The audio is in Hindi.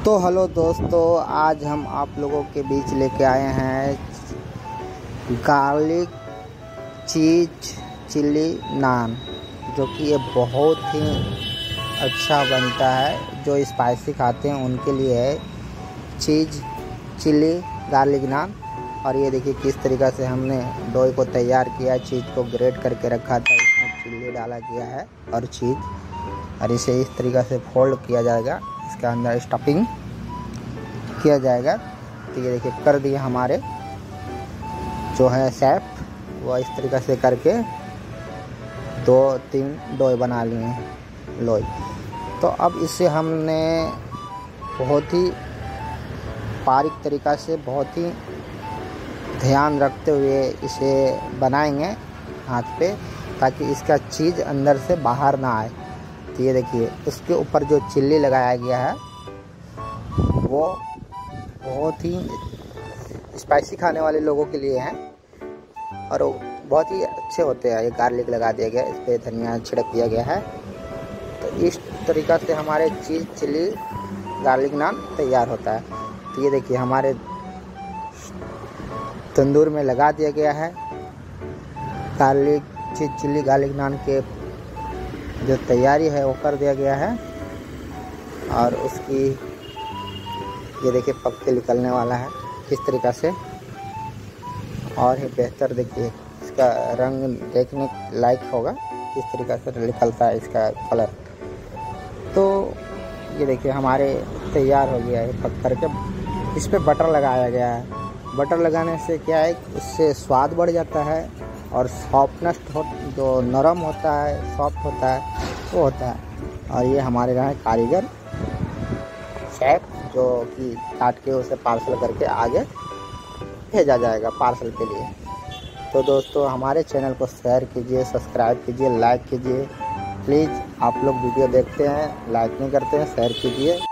तो हेलो दोस्तों, आज हम आप लोगों के बीच लेके आए हैं गार्लिक चीज़ चिल्ली नान, जो कि ये बहुत ही अच्छा बनता है। जो स्पाइसी खाते हैं उनके लिए है चीज़ चिल्ली गार्लिक नान। और ये देखिए किस तरीक़ा से हमने डो को तैयार किया, चीज़ को ग्रेट करके रखा था, इसमें चिल्ली डाला गया है और चीज़, और इसे इस तरीक़ा से फोल्ड किया जाएगा, इसके अंदर स्टफिंग किया जाएगा। तो ये देखिए कर दिए हमारे जो है शेफ, वो इस तरीक़ा से करके 2-3 डोए बना लिए हैं लोई। तो अब इसे हमने बहुत ही बारीक तरीक़ा से, बहुत ही ध्यान रखते हुए इसे बनाएंगे हाथ पे, ताकि इसका चीज़ अंदर से बाहर ना आए। तो ये देखिए उसके ऊपर जो चिल्ली लगाया गया है वो बहुत ही स्पाइसी खाने वाले लोगों के लिए है और बहुत ही अच्छे होते हैं। ये गार्लिक लगा दिया गया, इस पर धनिया छिड़क दिया गया है। तो इस तरीक़ा से हमारे चीज़ चिल्ली गार्लिक नान तैयार होता है। तो ये देखिए हमारे तंदूर में लगा दिया गया है garlic cheese chilli garlic naan के जो तैयारी है वो कर दिया गया है। और उसकी ये देखिए पक के निकलने वाला है किस तरीक़ा से, और ये बेहतर देखिए इसका रंग देखने लायक होगा, किस तरीक़ा से निकलता है इसका कलर। तो ये देखिए हमारे तैयार हो गया है पक करके। इस पर बटर लगाया गया है। बटर लगाने से क्या है, उससे स्वाद बढ़ जाता है और सॉफ्टनेस जो नरम होता है, सॉफ्ट होता है, वो होता है। और ये हमारे यहाँ कारीगर शेफ जो कि काट के उसे पार्सल करके आगे भेजा जाएगा पार्सल के लिए। तो दोस्तों हमारे चैनल को शेयर कीजिए, सब्सक्राइब कीजिए, लाइक कीजिए। प्लीज़ आप लोग वीडियो देखते हैं, लाइक नहीं करते हैं, शेयर कीजिए।